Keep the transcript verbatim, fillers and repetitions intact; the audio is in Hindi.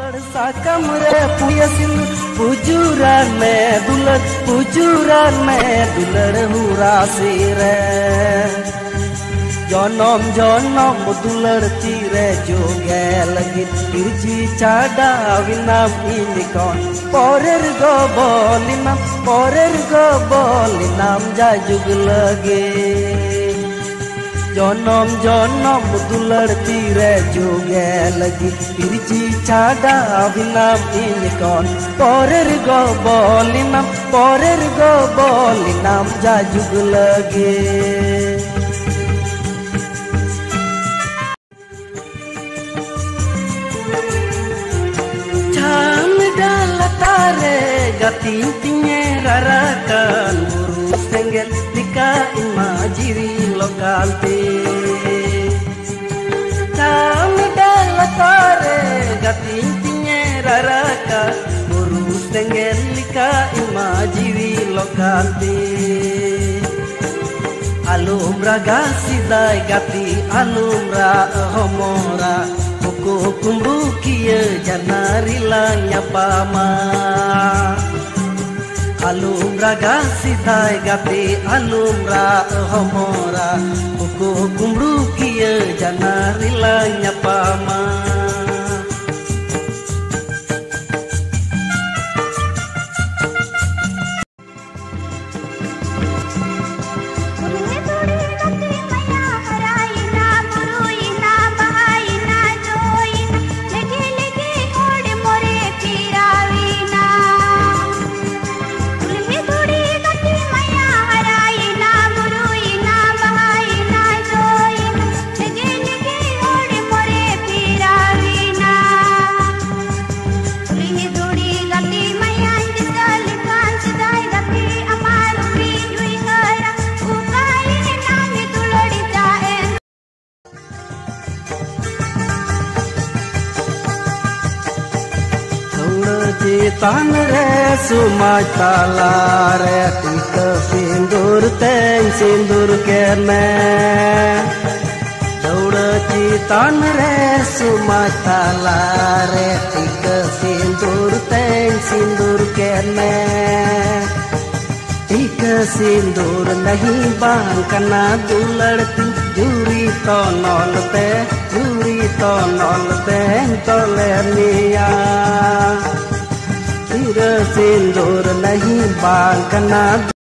साकम रे पुयसिन पुजुरान में दुलड़ पुजुरान में दुलड़ हुरासी रे जनम जनम दुलड़ तीरे जोगे लगी तिरजी चाडा विनाम इनिकon पोरेर गो बोलिनाम पोरेर गो बोलिनाम जाजुग लगे जनम जनम दुलड़ तीरे जोगे लगी तिरजी चाडा विनाम इनिकon पोरेर गो बोलिनाम पोरेर गो बोलिनाम जाजुग लगे gating tingnya rarakan buru senggel nika imajiri lokal te kami dalatare gating tingnya rarakan buru senggel nika imajiri lokal te alumra gasidai gati alumra homora buku kumbukia janarilanya pama alumra gasidai gati alumra homora buku kumbukia janarilanya pama Citan re sumaj tala re tika sindur teng sindur kene Dauda citan re sumaj tala re tika sindur teng sindur kene Tika sindur nahi bang kana duladti juri to nol te juri to nol te tole niya sindur nahi bang kana